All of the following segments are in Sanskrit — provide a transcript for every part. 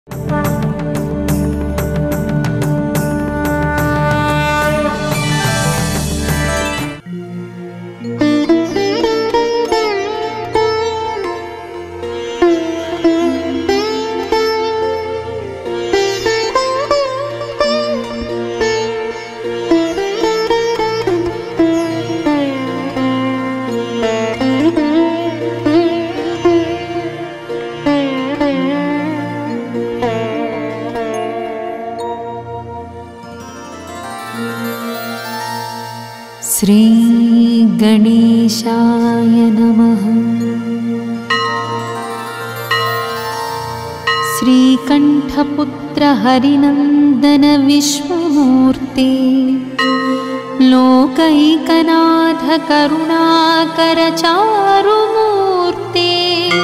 श्री गणेशाय नमः। श्रीकण्ठपुत्र हरिनन्दन विश्वमूर्ते, लोकैकनाथ करुणाकर चारुमूर्ते,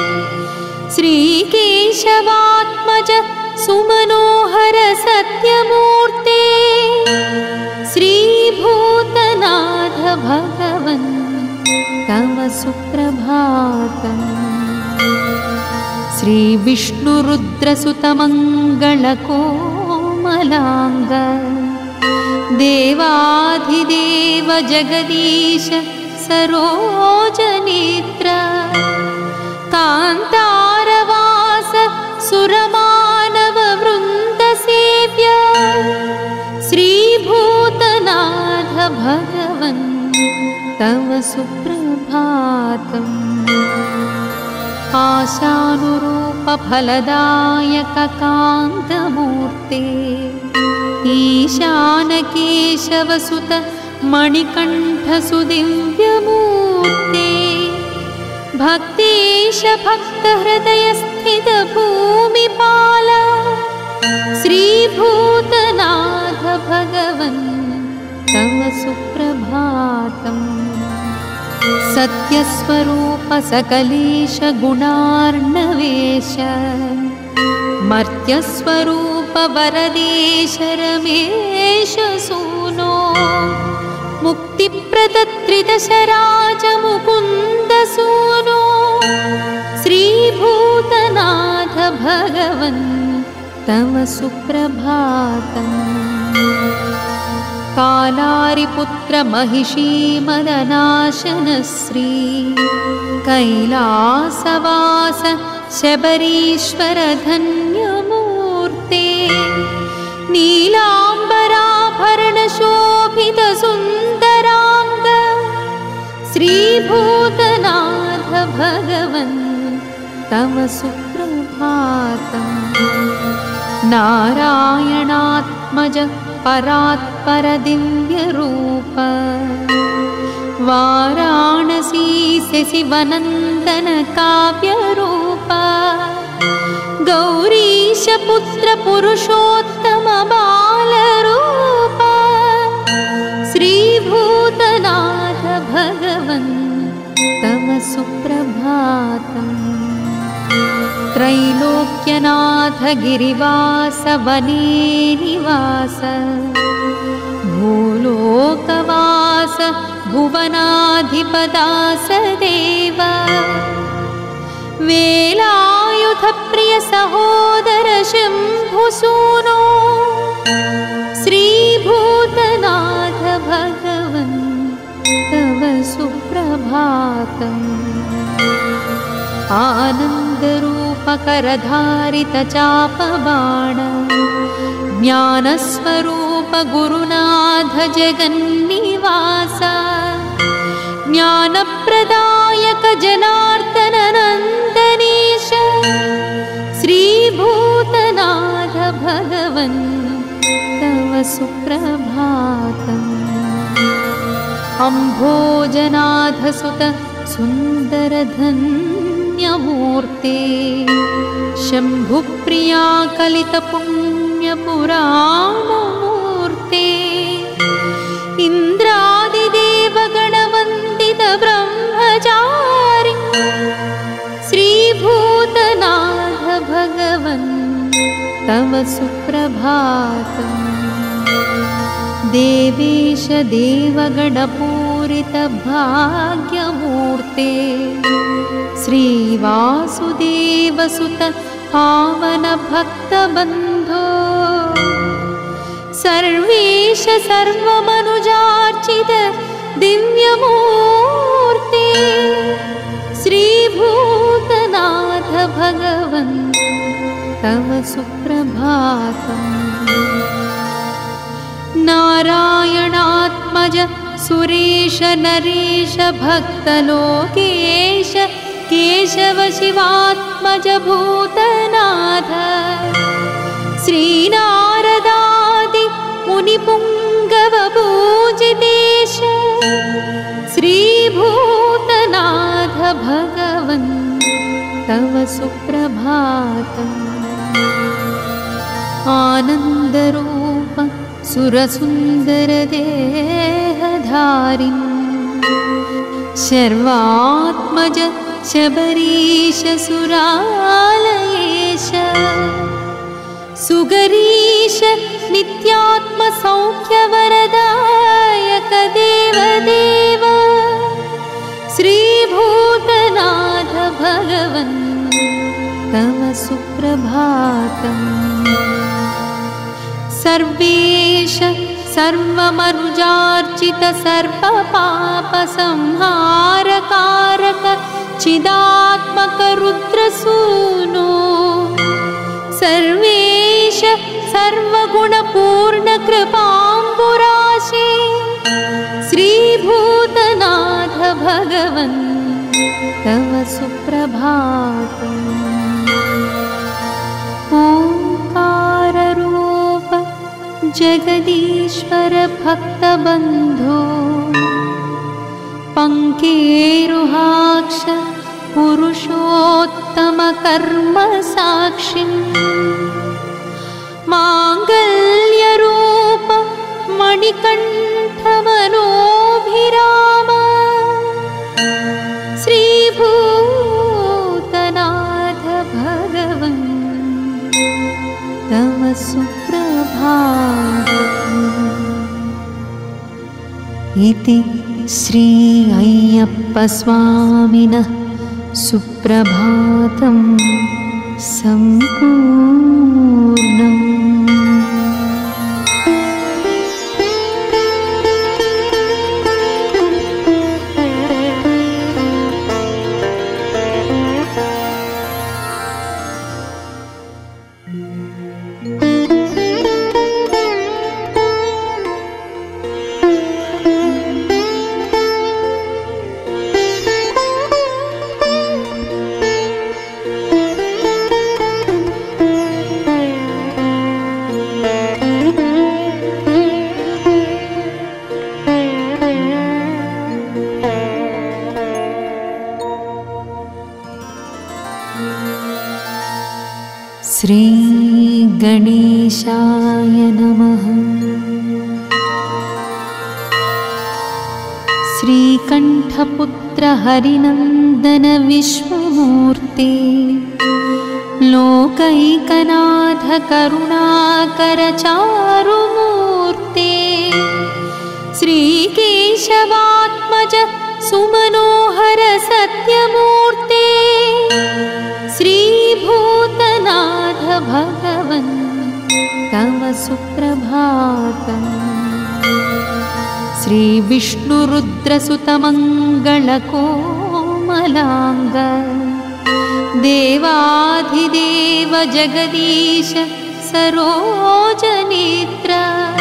श्रीकेशवात्मज सुमनोहर सत्यमूर्ते, श्रीभूतनाथ भगवन् तव सुप्रभातम्। श्रीविष्णुरुद्रसुतमङ्गलकोमलाङ्ग, देवाधिदेव जगदीश सरोजनेत्र, कान्तारवास सुरमानववृन्दसेव्य, श्रीभूतनाथ भगवन् तव सुप्रभातम्। आशानुरूप फलदायक कान्तमूर्ते, ईशानकेशवसुत मणिकण्ठसुदिव्यमूर्ते, भक्तेश भक्तहृदयस्थित भूमिपाल, श्रीभूतनाथ भगवन् तव सुप्रभातम्। सत्यस्वरूप सकलेश गुणार्णवेश, मर्त्यस्वरूप वरदेश रमेश सूनो, मुक्तिप्रदत्रिदशराज मुकुन्द सूनो, श्रीभूतनाथ भगवन् तव सुप्रभातम्। कालारिपुत्र महिषी मदनाशन श्री कैलासवास शबरीश्वर धन्यमूर्ते, नीलाम्बराभरण शोभित सुन्दरांग, श्रीभूतनाथ भगवन् तव सुप्रभातम्। नारायणात्मज परात्पर दिव्यरूप, वाराणसी शशिवनन्दन काव्यरूप, गौरीश पुत्र पुरुषोत्तम बालरूप, श्रीभूतनाथ भगवन् तव सुप्रभातम्। त्रैलोक्यनाथ गिरिवास वने निवास, भूलोकवास भुवनाधिपदास देव, वेलायुध प्रिय सहोदर शम्भुसूनो, श्रीभूतनाथ भगवन् तव सुप्रभातम्। आनन्दरूपकरधारित चापबाण, ज्ञानस्वरूप गुरुनाथ जगन्निवास, ज्ञानप्रदायक जनार्दन नन्दनीश, श्रीभूतनाथ भगवन् तव सुप्रभातम्। अम्भोजनाथ सुत सुन्दर धन्यमूर्ते, शम्भुप्रिया कलित पुण्यपुराणमूर्ते, इन्द्रादिदेवगणवन्दित ब्रह्मचारि, श्रीभूतनाथ भगवन् तव सुप्रभातम्। देवेश देवगणपूरित भाग्यमूर्ते, श्रीवासुदेवसुत पावन भक्तबन्धो सर्वेश सर्वमनुजार्चित दिव्यमूर्ते श्रीभूतनाथ भगवन् तव सुप्रभातम्। नारायणात्मज सुरेश नरेश भक्तलोकेश केशव शिवात्मज भूतनाथ श्रीनारदादि मुनिपुङ्गव पूजितेश श्रीभूतनाथ भगवन् तव सुप्रभातम्। आनन्दरूप सुरसुन्दरदेहधारिन् शर्वात्मज शबरीश सुरालयेश सुगरीश नित्यात्मसौख्यवरदायक देवदेव श्रीभूतनाथ भगवन् तव सुप्रभातम्। सर्वेश सर्वमनुजार्चित सर्वपापसंहारकारक चिदात्मक रुद्रसूनो सर्वेश सर्वगुणपूर्ण कृपाम्बुराशे श्रीभूतनाथ भगवन् तव सुप्रभातम्। ओंकाररूप जगदीश्वर भक्तबन्धो पङ्केरुहाक्ष पुरुषोत्तम कर्म साक्षिन् माङ्गल्यरूप मणिकण्ठ मनोभिराम श्रीभूतनाथ भगवन् तव सुप्रभातम्। इति श्री अय्यप्प स्वामिनः सुप्रभातं सम्पूर्णम्। श्री गणेशाय नमः। श्रीकण्ठपुत्र हरिनन्दन विश्वमूर्ते लोकैकनाथ करुणाकर चारुमूर्ते श्रीकेशवात्मज सुमनोहर सत्यमूर्ते श्रीभूतनाथ भगवन् तव सुप्रभातम्। श्रीविष्णुरुद्रसुतमङ्गलकोमलाङ्ग देवाधिदेव जगदीश सरोजनेत्र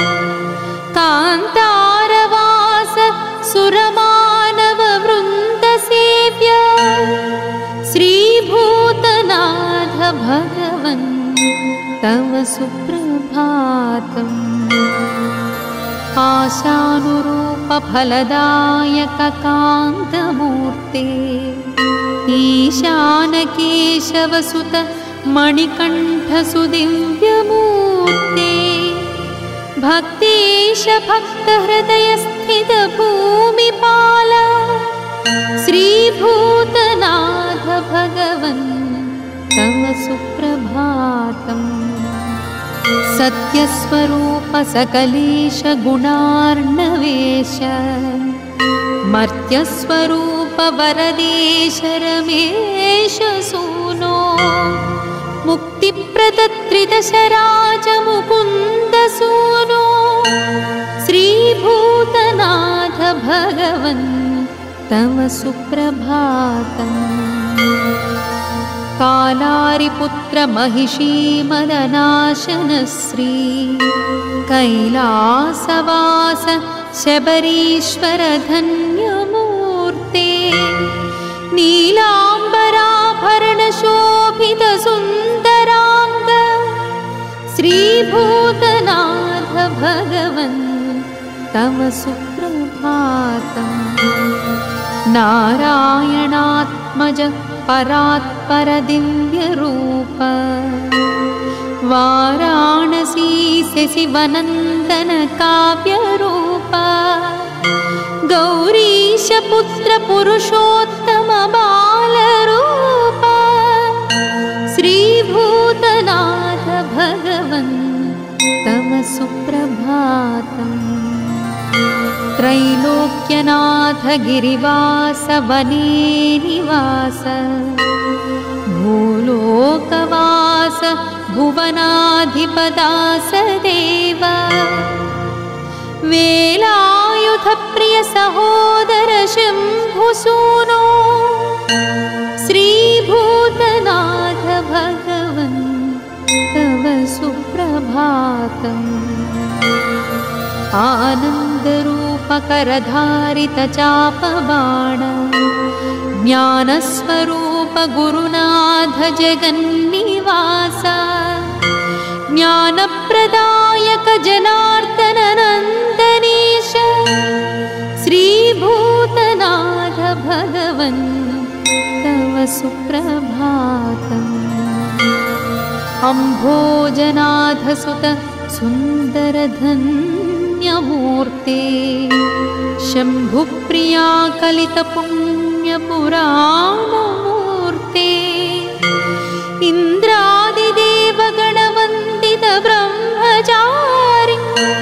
कान्तारवास सुरमानव वृन्दसेव्य श्रीभूतनाथ भगवन् तव सुप्रभातम्। आशानुरूप फलदायक कान्तमूर्ते ईशानकेशवसुत मणिकण्ठ सुदिव्यमूर्ते भक्तेश भक्तहृदय स्थित भूमिपाल श्रीभूतनाथ भगवन् तव सुप्रभातम्। सत्यस्वरूप सकलेश गुणार्णवेश मर्त्यस्वरूप वरदेश रमेश सूनो मुक्तिप्रदत्रिदशराजमुकुन्दसूनो श्रीभूतनाथ भगवन् तव सुप्रभातम्। कालारिपुत्र महिषीमदनाशनश्री कैलासवास शबरीश्वर धन्यमूर्ते नीलाम्बराभरणशोभित सुन्दराङ्ग श्रीभूतनाथ भगवन् तव सुप्रभातम्। नारायणात्मज परात्पर दिव्यरूप वाराणसी शशिवनन्दन काव्यरूप गौरीश पुत्र पुरुषोत्तम बालरूप श्रीभूतनाथ भगवन् तव सुप्रभातम्। त्रैलोक्यनाथ गिरिवास वने निवास भूलोकवास भुवनाधिपदास देव वेलायुध प्रिय सहोदर शम्भुसूनो श्रीभूतनाथ भगवन् तव सुप्रभातम्। आनन्दरूपकरधारित चापबाण ज्ञानस्वरूप गुरुनाथ जगन्निवास ज्ञानप्रदायक जनार्दन नन्दनीश श्रीभूतनाथ भगवन् तव सुप्रभातम्। अम्भोजनाथ सुत सुन्दर धन्यमूर्ते शम्भुप्रिया कलित पुण्यपुराणमूर्ते इन्द्रादिदेव गणवन्दित ब्रह्मचारि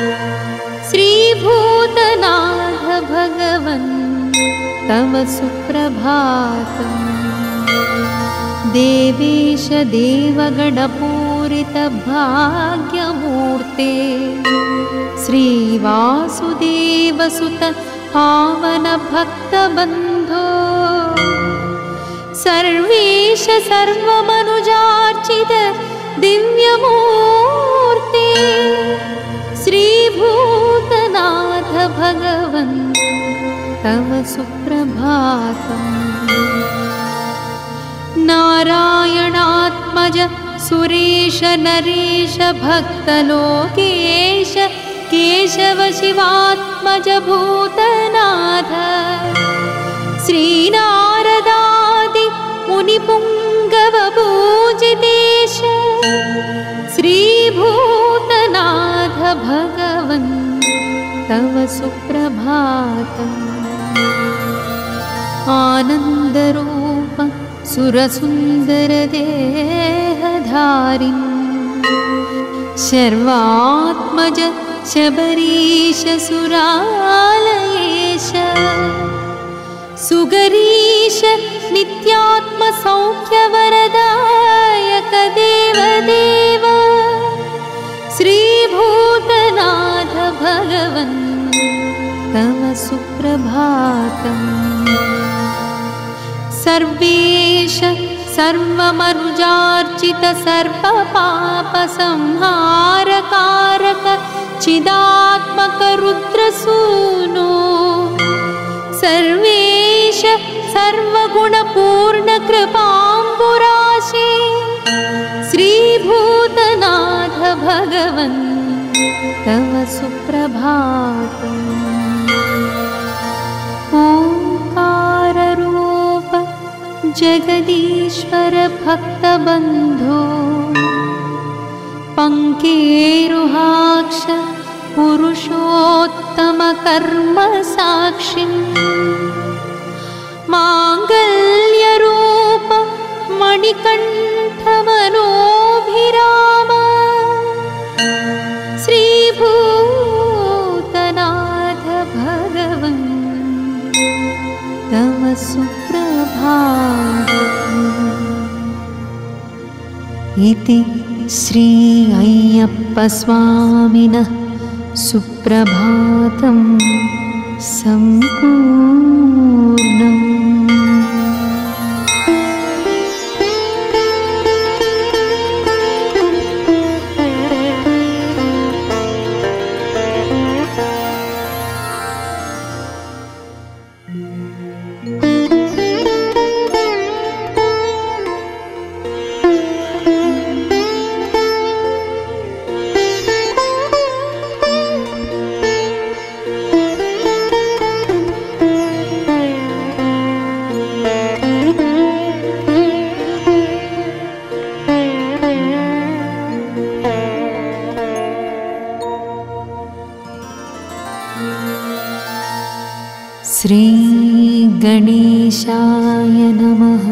श्रीभूतनाथ भगवन् तव सुप्रभातम्। देवेश देवगणपूरित भाग्यमूर्ते श्रीवासुदेव सुत पावन भक्तबन्धो सर्वेश सर्वमनुजार्चित दिव्यमूर्ते श्रीभूतनाथ भगवन् तव सुप्रभातम्। नारायणात्मज सुरेश नरेश भक्तलोकेश केशव शिवात्मज भूतनाथ श्रीनारदादि मुनिपुङ्गव पूजितेश श्रीभूतनाथ भगवन् तव सुप्रभातम्। आनन्दरूप सुरसुन्दर देहधारिन् शर्वात्मज शबरीश सुरालयेश सुगरीश नित्यात्म सौख्यवरदायक देवदेव श्रीभूतनाथ भगवन् तव सुप्रभातम्। सर्वेश सर्वमनुजार्चित सर्वपापसंहारकारक चिदात्मक रुद्रसूनो सर्वेश सर्वगुणपूर्ण कृपाम्बुराशे श्रीभूतनाथ भगवन् तव सुप्रभातम्। ओंकाररूप जगदीश्वर भक्तबन्धो पंकेरुहाक्ष पुरुषोत्तम कर्म साक्षिन् मांगल्यरूप मणिकण्ठ मनोभिराम श्रीभूतनाथ भगवन् तव सुप्रभातम्। इति श्री अय्यप्पस्वामिनः सुप्रभातं सम्पूर्णम्। श्री गणेशाय नमः।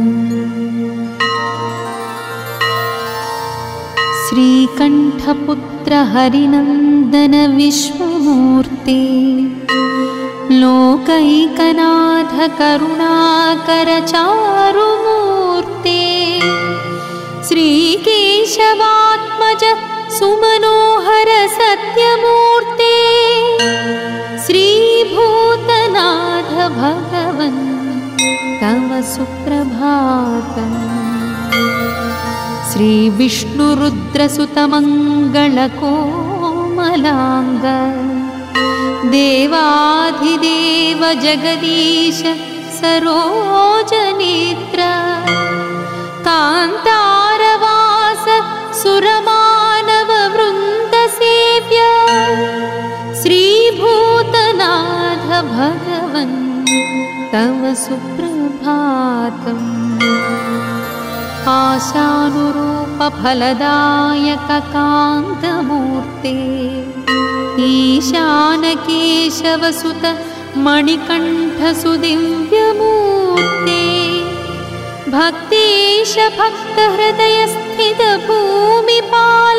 श्रीकण्ठपुत्र हरिनन्दन विश्वमूर्ते लोकैकनाथ करुणाकर चारुमूर्ते श्रीकेशवात्मज सुमनोहर सत्यमूर्ते श्रीभूतनाथ भगवन् तव सुप्रभातम्। श्रीविष्णुरुद्रसुतमङ्गलकोमलाङ्ग देवाधिदेव जगदीश सरोजनेत्र कान्तारवास सुरमानववृन्दसेव्य श्रीभूतनाथ भगवन् तव सुप्रभातम्। आशानुरूपफलदायक कान्तमूर्ते ईशानकेशवसुत मणिकण्ठसुदिव्यमूर्ते भक्तेश भक्तहृदयस्थित भूमिपाल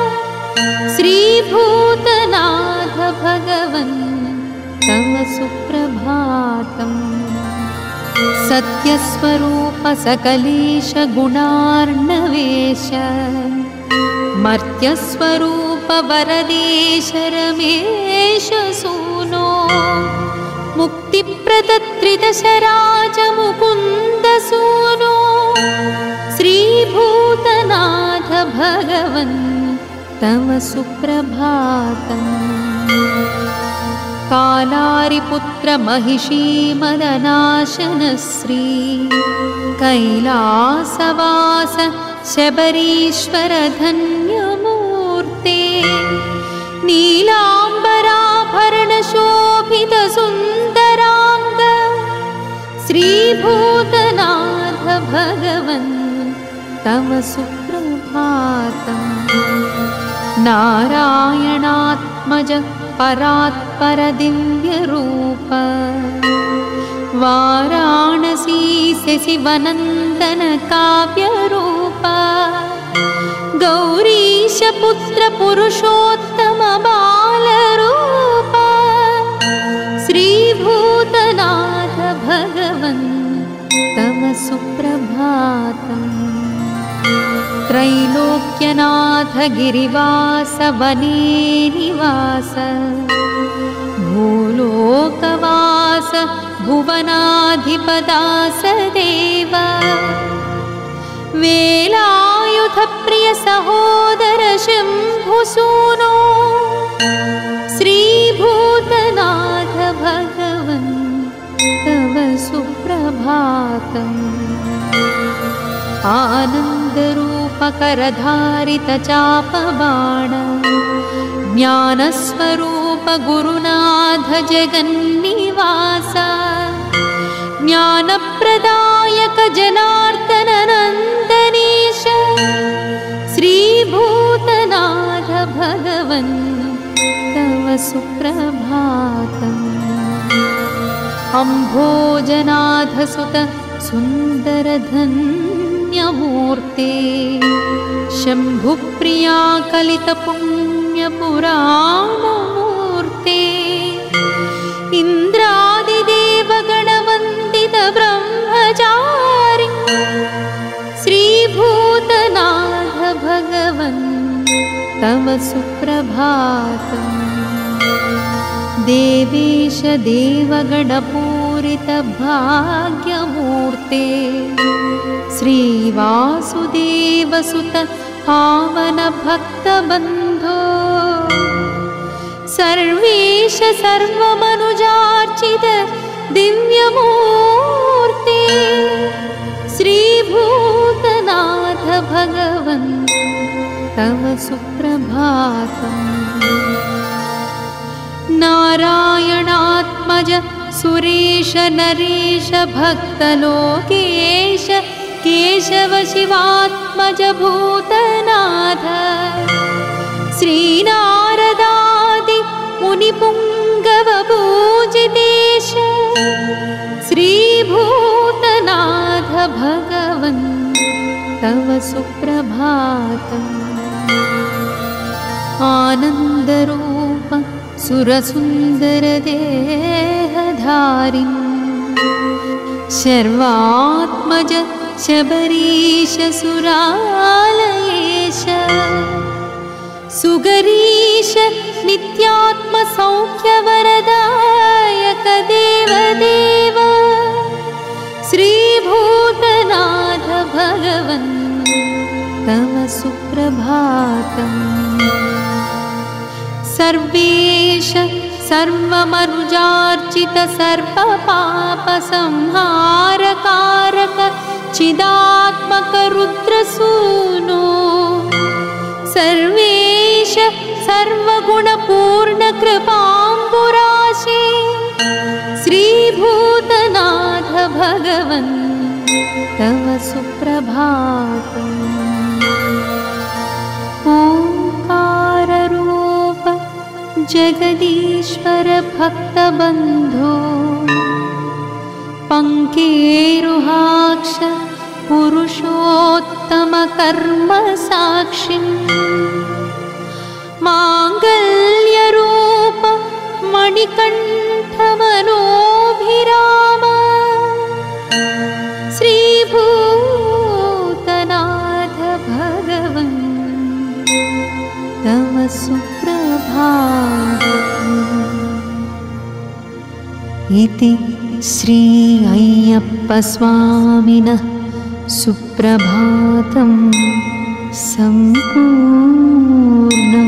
श्रीभूतनाथ भगवन् तव सुप्रभातम्। सत्यस्वरूप सकलेश गुणार्णवेश मर्त्यस्वरूप वरदेश रमेश सूनो मुक्तिप्रदत्रिदशराज मुकुन्द सूनो श्रीभूतनाथ भगवन् तव सुप्रभातम्। कालारिपुत्र महिषीमदनाशन श्री कैलासवास शबरीश्वर धन्यमूर्ते नीलाम्बराभरण शोभित सुन्दरांग श्रीभूतनाथ भगवन् तव सुप्रभातम्। नारायणात्मज परात्पर दिव्यरूप वाराणसी शशिवनन्दन काव्यरूप गौरीश पुत्र पुरुषोत्तम बालरूप श्रीभूतनाथ भगवन् तव सुप्रभातम्। त्रैलोक्यनाथ गिरिवास वने निवास भूलोकवास भुवनाधिपदास देव वेलायुध प्रिय सहोदर शम्भुसूनो श्रीभूतनाथ भगवन् तव सुप्रभातम्। आनन्दरूपकरधारित चापबाण ज्ञानस्वरूप गुरुनाथ जगन्निवास ज्ञानप्रदायक जनार्दन नन्दनेश श्रीभूतनाथ भगवन् तव सुप्रभातम्। अम्भोजनाथ सुत सुन्दर धन्यमूर्ते शम्भुप्रिया कलित पुण्यपुराणमूर्ते इन्द्रादिदेव गणवन्दित ब्रह्मचारि श्रीभूतनाथ तव सुप्रभातम्। देवेश देवगणपूरितभाग्यमूर्ते श्रीवासुदेवसुत पावनभक्तबन्धो सर्वेश सर्वमनुजार्चित दिव्यमूर्ते श्रीभूतनाथ भगवन् तव सुप्रभातम्। नारायणात्मज सुरेश नरेश भक्तलोकेश केशव शिवात्मज भूतनाथ श्रीनारदादि मुनिपुङ्गव पूजितेश श्रीभूतनाथ भगवन् तव सुप्रभातम्। आनन्दरूप सुरसुन्दरदेहधारिन् शर्वात्मज शबरीश सुरालयेश सुगरीश नित्यात्मसौख्यवरदायक देवदेव श्रीभूतनाथ भगवन् तव सुप्रभातम्। सर्वेश सर्वमनुजार्चित सर्वपापसंहारकारक चिदात्मक रुद्रसूनो सर्वेश सर्वगुणपूर्ण कृपाम्बुराशे श्रीभूतनाथ भगवन् तव सुप्रभातम्। ओंकाररूप जगदीश्वर भक्तबन्धो पङ्केरुहाक्ष पुरुषोत्तम कर्म साक्षिन् माङ्गल्यरूप मणिकण्ठ मनोभिराम श्रीभूतनाथ भगवन् तव सुप्रभातम्। इति श्री अय्यप्पस्वामिनः सुप्रभातं सम्पूर्णम्।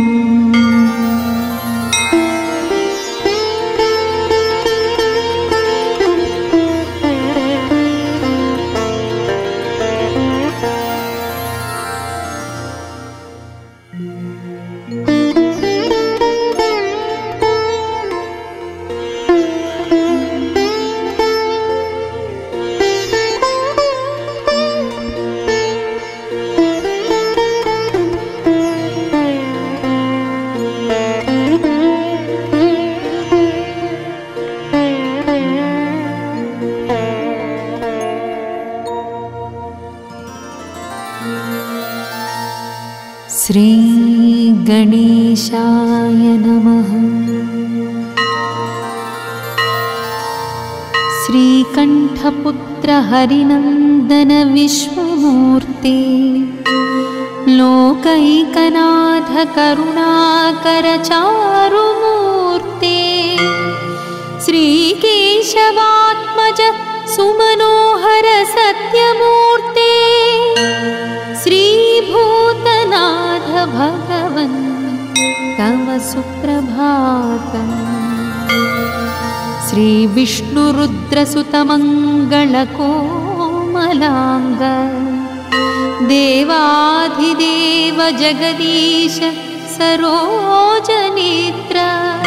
श्री गणेशाय नमः। श्रीकण्ठपुत्र हरिनन्दन विश्वमूर्ते लोकैकनाथ करुणाकर चारुमूर्ते श्रीकेशवात्मज सुमनोहर सत्यमूर्ते श्रीभूतनाथ भगवन् तव सुप्रभातम्। श्रीविष्णुरुद्रसुतमङ्गलकोमलाङ्ग देवाधिदेव जगदीश सरोजनेत्र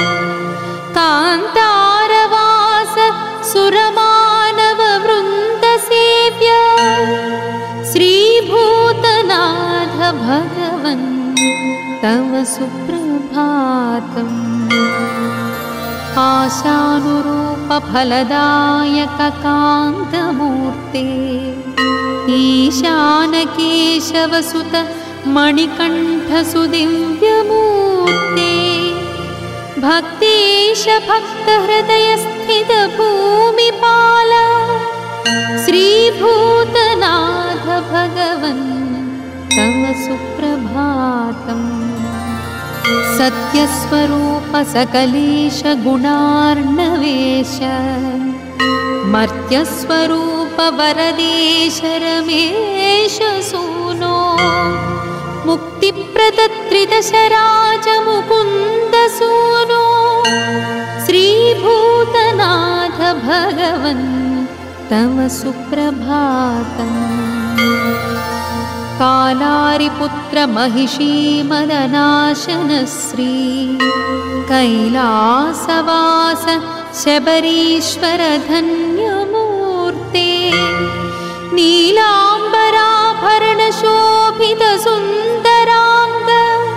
कान्तारवास सुरमानव वृन्दसेव्य श्रीभूतनाथ भगवन् तव सुप्रभातम्। आशानुरूप फलदायक कान्तमूर्ते ईशानकेशवसुत मणिकण्ठ सुदिव्यमूर्ते भक्तेश भक्तहृदयस्थित भूमिपाल श्रीभूतनाथ भगवन् तव सुप्रभातम्। सत्यस्वरूप सकलेश गुणार्णवेश मर्त्यस्वरूप वरदेश रमेश सूनो मुक्तिप्रदत्रिदशराज मुकुन्द सूनो श्रीभूतनाथ भगवन् तव सुप्रभातम्। कालारिपुत्र महिषी मदनाशन श्री कैलासवास शबरीश्वर धन्यमूर्ते नीलाम्बराभरण शोभित सुन्दरांग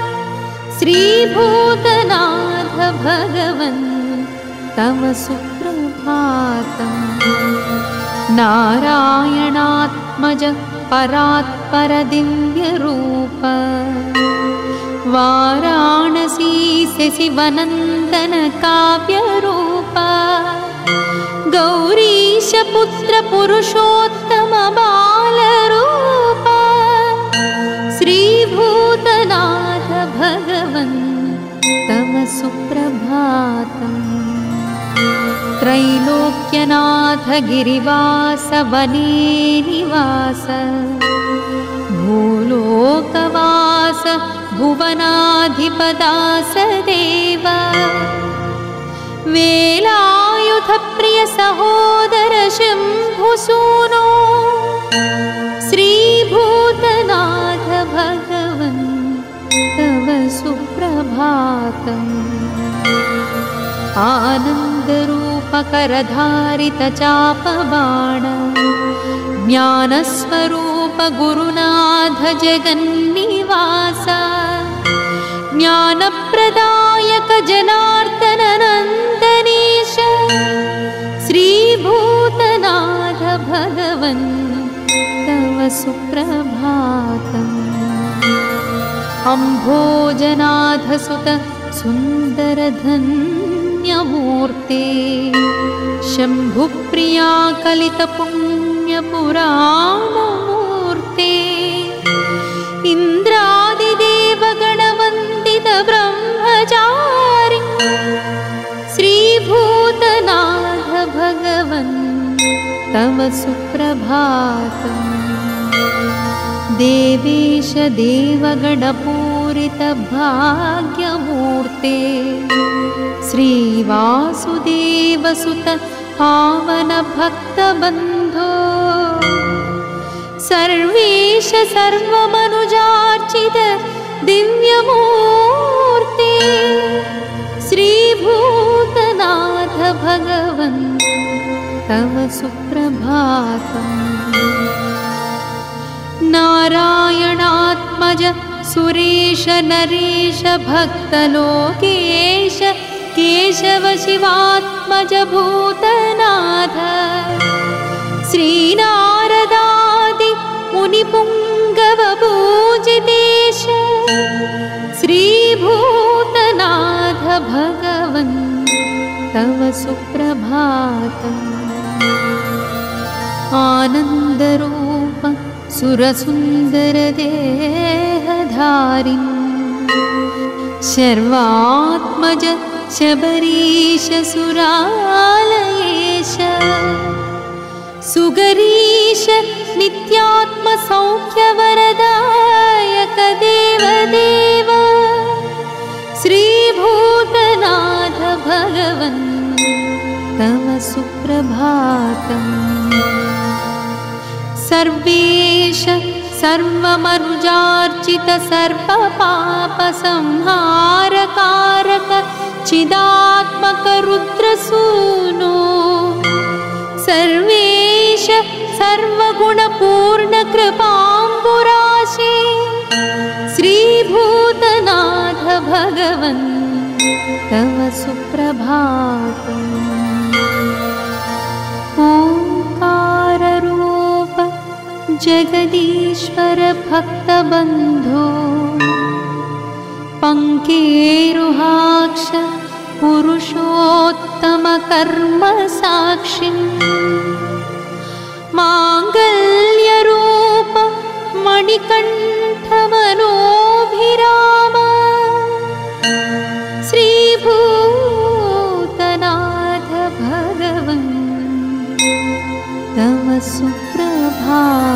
श्रीभूतनाथ भगवन् तव सुप्रभातम्। नारायणात्मज परात्पर दिव्य रूप वाराणसी शशिवनन्दन काव्य रूप गौरीश पुत्र पुरुषोत्तम बाल रूप श्रीभूतनाथ भगवन् तव सुप्रभातम्। त्रैलोक्यनाथ गिरिवास वने निवास भूलोकवास भुवनाधिपदास देव वेलायुध प्रिय सहोदर शम्भुसूनो श्रीभूतनाथ भगवन् तव सुप्रभातम्। आनन्दरूपकरधारित चापबाण ज्ञानस्वरूप गुरुनाथ जगन्निवास ज्ञानप्रदायक जनार्दन नन्दनीश श्रीभूतनाथ भगवन् तव सुप्रभातम्। अम्भोजनाथ सुत सुन्दर धन्यमूर्ते शम्भुप्रिया कलित पुण्यपुराणमूर्ते इन्द्रादिदेव गणवन्दित ब्रह्मचारि श्रीभूतनाथ भगवन् तव सुप्रभातम्। देवेश देवगणपूरित भाग्यमूर्ते श्रीवासुदेव सुत पावन भक्तबन्धो सर्वेश सर्वमनुजार्चित दिव्यमूर्ते श्रीभूतनाथ भगवन् तव सुप्रभातम्। नारायणात्मज सुरेश नरेश भक्तलोकेश केशव शिवात्मज भूतनाथ श्रीनारदादि मुनिपुङ्गव पूजितेश श्रीभूतनाथ भगवन् तव सुप्रभातम्। आनन्दरूप सुरसुन्दर देहधारिन् शर्वात्मज शबरीश सुरालयेश सुगरीश नित्यात्म सौख्यवरदायक देवदेव श्रीभूतनाथ भगवन् तव सुप्रभातम्। सर्वेश सर्वमनुजार्चित सर्वपापसंहारकारक चिदात्मक रुद्रसूनो सर्वेश सर्वगुणपूर्ण कृपाम्बुराशे श्रीभूतनाथ भगवन् तव सुप्रभातम्। ओंकाररूप जगदीश्वर भक्तबन्धो पंकेरुहाक्ष पुरुषोत्तम कर्म साक्षिन् मांगल्यरूप मणिकण्ठ मनोभिराम सुप्रभातम्।